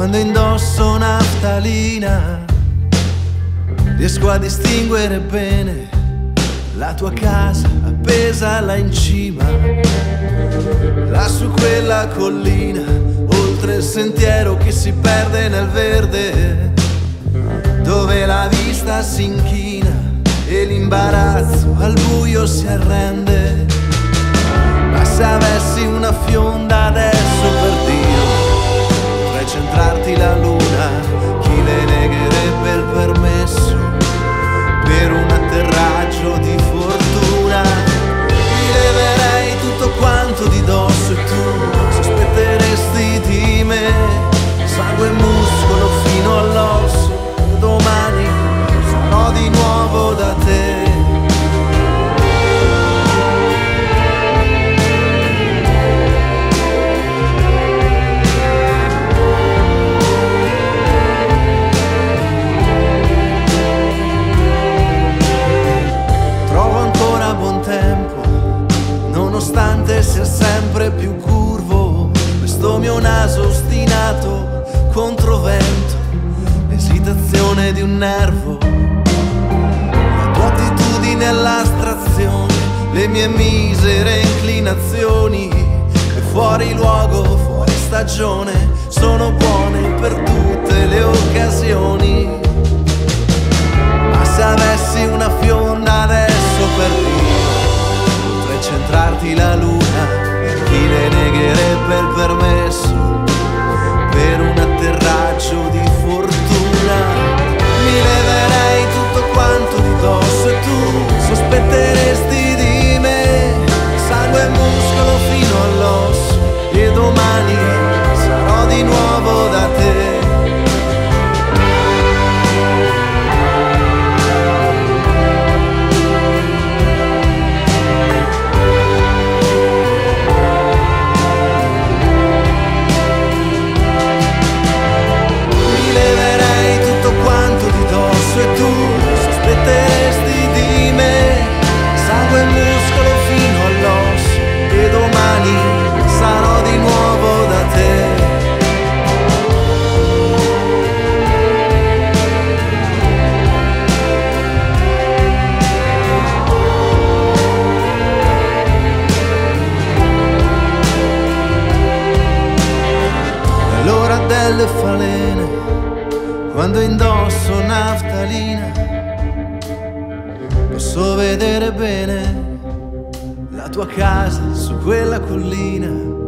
Quando indosso naftalina riesco a distinguere bene la tua casa appesa là in cima, là su quella collina, oltre il sentiero che si perde nel verde, dove la vista si inchina e l'imbarazzo al buio si arrende. Ma se avessi una fionda adesso per Dio, potrei centrarti la luna, chi le negherebbe il permesso per un atterraggio di fortuna? Mi leverei tutto quanto di dosso e tu sospetteresti di me, sangue e muscolo fino all'osso, e domani sarò di nuovo da te. Nonostante sia sempre più curvo questo mio naso ostinato contro vento, l'esitazione di un nervo, la tua attitudine all'astrazione, le mie misere inclinazioni, e fuori luogo, fuori stagione, sono buone per tutte le occasioni. Ma se avessi una fionda adesso per Dio, centrarti la luna, chi le negherebbe il permesso per un atterraggio di fortuna? Mi leverei tutto quanto di dosso e tu sospetteresti di me, sangue e muscolo fino all'osso, e domani sarò di nuovo da te. E tu sospetteresti di me, sangue e muscolo fino all'osso, e domani sarò di nuovo da te. È l'ora delle falene, quando indosso naftalina, posso vedere bene la tua casa su quella collina.